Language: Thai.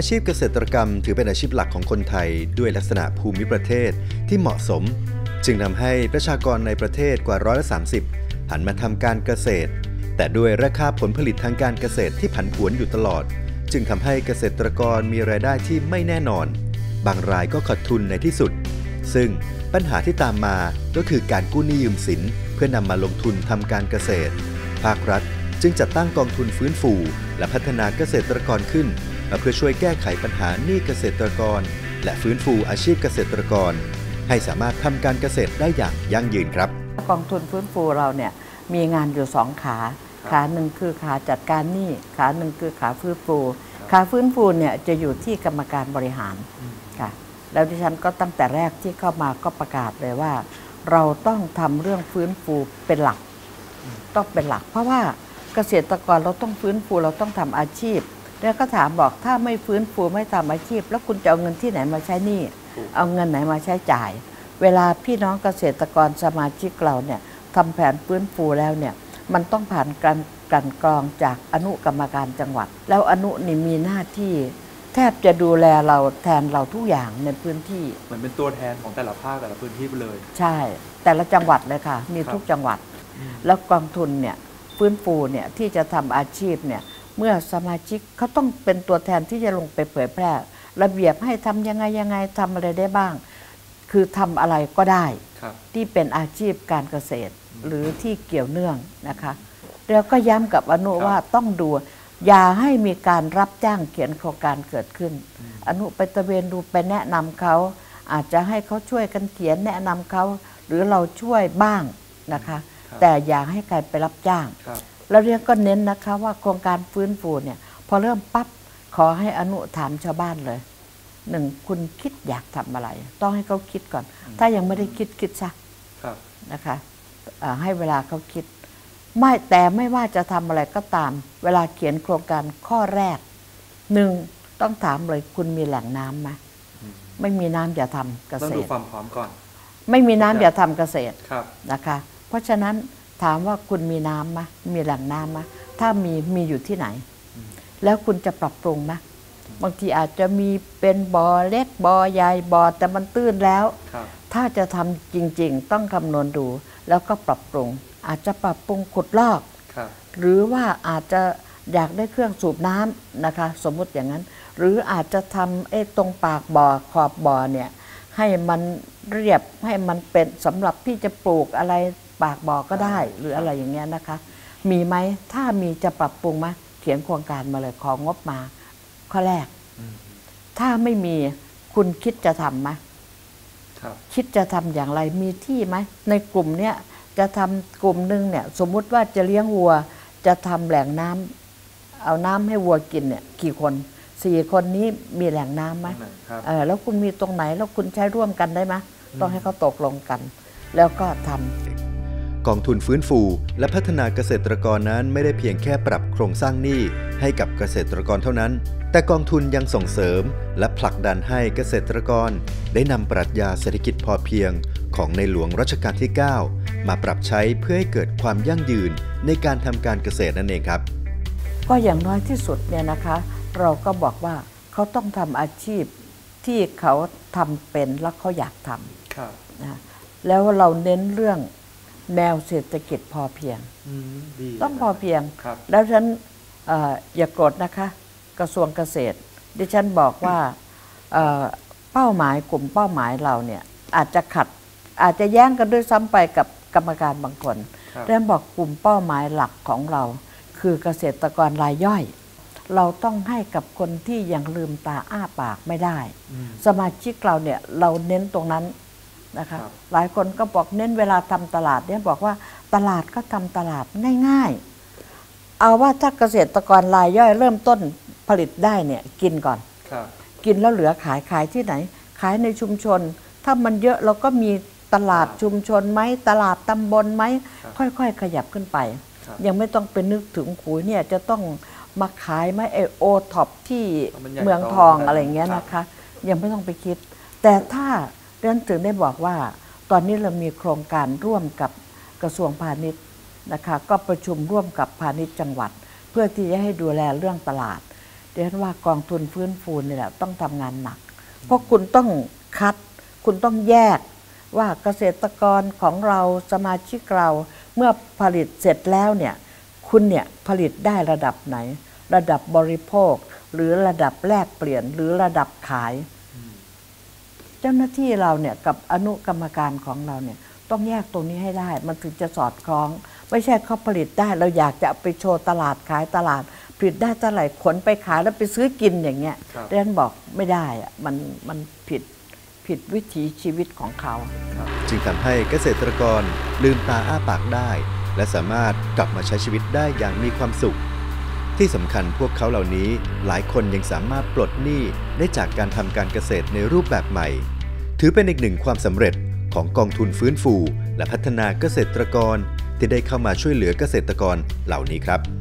ชีพเกษตรกรรมถือเป็นอาชีพหลักของคนไทยด้วยลักษณะภูมิประเทศที่เหมาะสมจึงทำให้ประชากรในประเทศกว่า130หันมาทำการเกษตรแต่ด้วยราคาผลผลิตทางการเกษตรที่ผันผวนอยู่ตลอดจึงทำให้เกษตรกรมีรายได้ที่ไม่แน่นอนบางรายก็ขาดทุนในที่สุดซึ่งปัญหาที่ตามมาก็คือการกู้หนี้ยืมสินเพื่อนำมาลงทุนทำการเกษตรภาครัฐจึงจัดตั้งกองทุนฟื้นฟูและพัฒนาเกษตรกรขึ้นเพื่อช่วยแก้ไขปัญหาหนี้เกษตรกรและฟื้นฟูอาชีพเกษตรกรให้สามารถทำการเกษตรได้อย่างยั่งยืนครับกองทุนฟื้นฟูเราเนี่ยมีงานอยู่2 ขาหนึ่งคือขาจัดการหนี้ขาหนึ่งคือขาฟื้นฟูขาฟื้นฟูเนี่ยจะอยู่ที่กรรมการบริหารค่ะแล้วดิฉันก็ตั้งแต่แรกที่เข้ามาก็ประกาศเลยว่าเราต้องทำเรื่องฟื้นฟูเป็นหลักต้องเป็นหลักเพราะว่าเกษตรกรเราต้องฟื้นฟูเราต้องทำอาชีพแล้วก็ถามบอกถ้าไม่ฟื้นฟูไม่ทำอาชีพแล้วคุณจะเอาเงินที่ไหนมาใช้หนี้เอาเงินไหนมาใช้จ่ายเวลาพี่น้องเกษตรกรสมาชิกเราเนี่ยทำแผนฟื้นฟูแล้วเนี่ยมันต้องผ่านการกลั่นกรองจากอนุกรรมการจังหวัดแล้วอนุนี่มีหน้าที่แทบจะดูแลเราแทนเราทุกอย่างในพื้นที่เหมือนเป็นตัวแทนของแต่ละภาคแต่ละพื้นที่ไปเลยใช่แต่ละจังหวัดเลยค่ะมีทุกจังหวัดแล้วกองทุนเนี่ยฟื้นฟูเนี่ยที่จะทำอาชีพเนี่ยเมื่อสมาชิกเขาต้องเป็นตัวแทนที่จะลงไปเผยแพร่ระเบียบให้ทำยังไงทำอะไรได้บ้างคือทำอะไรก็ได้ที่เป็นอาชีพการเกษตรหรือที่เกี่ยวเนื่องนะคะแล้วก็ย้ำกับอนุว่าต้องดูอย่าให้มีการรับจ้างเขียนโครงการเกิดขึ้นอนุไปตระเวนดูไปแนะนำเขาอาจจะให้เขาช่วยกันเขียนแนะนำเขาหรือเราช่วยบ้างนะคะแต่อย่าให้ใครไปรับจ้างแล้วเรียกก็เน้นนะคะว่าโครงการฟื้นฟูเนี่ยพอเริ่มปั๊บขอให้อนุถามชาวบ้านเลย1คุณคิดอยากทำอะไรต้องให้เขาคิดก่อนถ้ายังไม่ได้คิดซะนะคะให้เวลาเขาคิดแต่ไม่ว่าจะทำอะไรก็ตามเวลาเขียนโครงการข้อแรก1ต้องถามเลยคุณมีแหล่งน้ำไหมไม่มีน้ำอย่าทำเกษตรต้องดูความพร้อมก่อนไม่มีน้ำอย่าทำเกษตรนะคะเพราะฉะนั้นถามว่าคุณมีน้ำไหมมีแหล่งน้ำไหมถ้ามีอยู่ที่ไหนแล้วคุณจะปรับปรุงไหมบางทีอาจจะมีเป็นบ่อเล็กบ่อใหญ่บ่อแต่มันตื้นแล้วถ้าจะทำจริงๆต้องคำนวณดูแล้วก็ปรับปรุงอาจจะปรับปรุงขุดลอกหรือว่าอาจจะอยากได้เครื่องสูบน้ำนะคะสมมุติอย่างนั้นหรืออาจจะทำตรงปากบ่อขอบบ่อเนี่ยให้มันเรียบให้มันเป็นสำหรับที่จะปลูกอะไรปากบ่อก็ได้หรืออะไรอย่างเงี้ยนะคะมีไหมถ้ามีจะปรับปรุงไหมเขียนโครงการมาเลยของบมาข้อแรกถ้าไม่มีคุณคิดจะทำไหมคิดจะทำอย่างไรมีที่ไหมในกลุ่มเนี้ยจะทำกลุ่มหนึ่งเนี่ยสมมุติว่าจะเลี้ยงวัวจะทำแหล่งน้ำเอาน้ำให้วัวกินเนี่ยกี่คน4 คนนี้มีแหล่งน้ำไหมแล้วคุณมีตรงไหนแล้วคุณใช้ร่วมกันได้ไหมต้องให้เขาตกลงกันแล้วก็ทำกองทุนฟื้นฟูและพัฒนาเกษตรกรนั้นไม่ได้เพียงแค่ปรับโครงสร้างหนี้ให้กับเกษตรกรเท่านั้นแต่กองทุนยังส่งเสริมและผลักดันให้เกษตรกรได้นำปรัชญาเศรษฐกิจพอเพียงของในหลวงรัชกาลที่ 9มาปรับใช้เพื่อให้เกิดความยั่งยืนในการทำการเกษตรนั่นเองครับก็อย่างน้อยที่สุดเนี่ยนะคะเราก็บอกว่าเขาต้องทำอาชีพที่เขาทำเป็นแล้วเขาอยากทำนะแล้วเราเน้นเรื่องแนวเศรษฐกิจพอเพียงต้องพอเพียงแล้วฉันอย่าโกรธนะคะกระทรวงเกษตรดิฉันบอกว่าเป้าหมายกลุ่มเป้าหมายเราเนี่ยอาจจะแย้งกันด้วยซ้ำไปกับกรรมการบางคนเริ่มบอกกลุ่มเป้าหมายหลักของเราคือเกษตรกรรายย่อยเราต้องให้กับคนที่ยังลืมตาอ้าปากไม่ได้สมาชิกเราเนี่ยเราเน้นตรงนั้นนะคะหลายคนก็บอกเน้นเวลาทำตลาดเนี่ยบอกว่าตลาดก็ทำตลาดง่ายๆเอาว่าถ้าเกษตรกรรายย่อยเริ่มต้นผลิตได้เนี่ยกินก่อนกินแล้วเหลือขายที่ไหนขายในชุมชนถ้ามันเยอะเราก็มีตลาดชุมชนไหมตลาดตำบลไหมค่อยๆขยับขึ้นไปยังไม่ต้องไปนึกถึงขุยเนี่ยจะต้องมาขายไหมโอท็อปที่เมืองทองอะไรเงี้ยนะคะยังไม่ต้องไปคิดแต่ถ้าเรื่องถึงได้บอกว่าตอนนี้เรามีโครงการร่วมกับกระทรวงพาณิชย์นะคะก็ประชุมร่วมกับพาณิชย์จังหวัดเพื่อที่จะให้ดูแลเรื่องตลาดเรียนว่ากองทุนฟื้นฟูนี่แหละต้องทำงานหนักเพราะคุณต้องคัดคุณต้องแยกว่าเกษตรกรของเราสมาชิกเราเมื่อผลิตเสร็จแล้วเนี่ยคุณเนี่ยผลิตได้ระดับไหนระดับบริโภคหรือระดับแลกเปลี่ยนหรือระดับขายเจ้าหน้าที่เราเนี่ยกับอนุกรรมการของเราเนี่ยต้องแยกตรงนี้ให้ได้มันถึงจะสอดคล้องไม่ใช่เขาผลิตได้เราอยากจะเอาไปโชว์ตลาดขายตลาดผลิตได้เท่าไหร่ขนไปขายแล้วไปซื้อกินอย่างเงี้ยเรนบอกไม่ได้อะมันผิดวิถีชีวิตของเขาจึงทำให้เกษตรกรลืมตาอ้าปากได้และสามารถกลับมาใช้ชีวิตได้อย่างมีความสุขที่สำคัญพวกเขาเหล่านี้หลายคนยังสามารถปลดหนี้ได้จากการทำการเกษตรในรูปแบบใหม่ถือเป็นอีกหนึ่งความสำเร็จของกองทุนฟื้นฟูและพัฒนาเกษตรกรที่ได้เข้ามาช่วยเหลือเกษตรกรเหล่านี้ครับ